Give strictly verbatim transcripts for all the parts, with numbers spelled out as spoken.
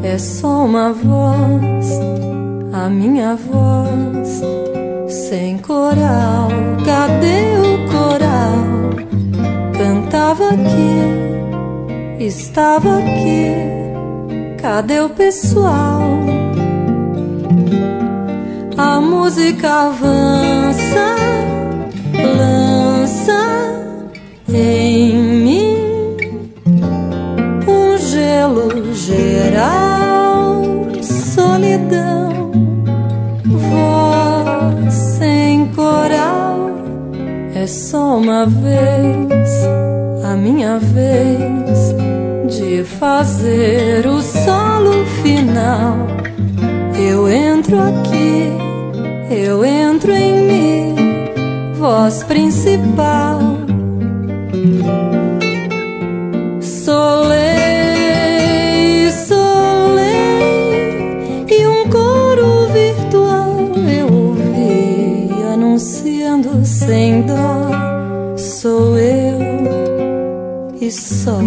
é só uma voz, a minha voz, sem coral. Cadê o coral? Cantava aqui, estava aqui. Cadê o pessoal? A música avança, lança em mim um gelo geral, solidão, voz sem coral. É só uma vez, a minha vez de fazer o solo final. Eu entro aqui, eu entro em mim, voz principal. Solei, solei, e um coro virtual eu ouvi anunciando sem dó. Sou eu e só.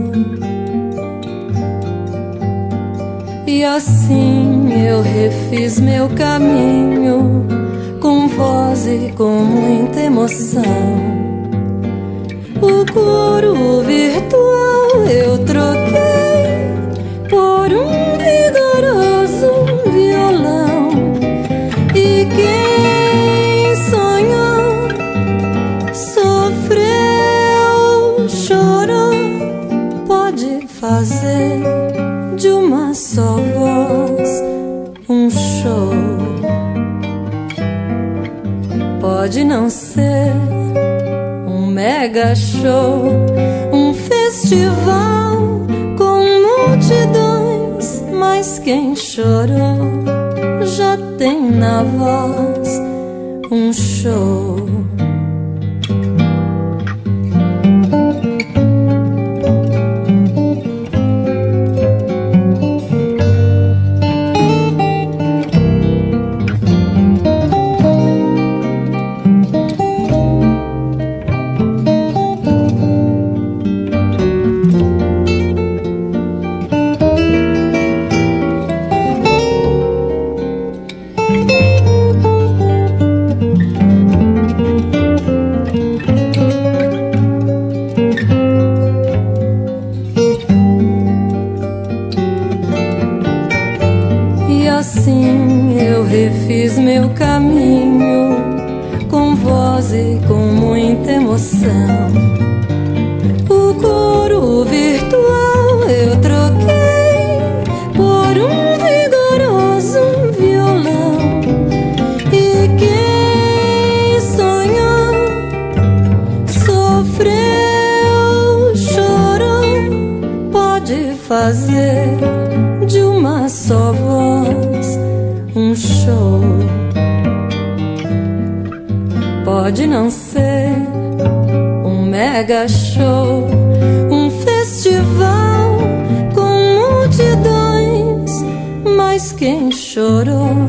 E assim eu refiz meu caminho, com voz e com muita emoção. O coro virtual eu troquei por um vigoroso violão. E quem sonhou, sofreu, chorou, pode fazer de uma só voz um show. Pode não ser um mega show, um festival com multidões, mas quem chorou já tem na voz um show. Assim eu refiz meu caminho, com voz e com muita emoção. O coro virtual eu troquei por um vigoroso violão. E quem sonhou, sofreu, chorou, pode fazer de uma só voz um show. Pode não ser um mega show, um festival com multidões, mas quem chorou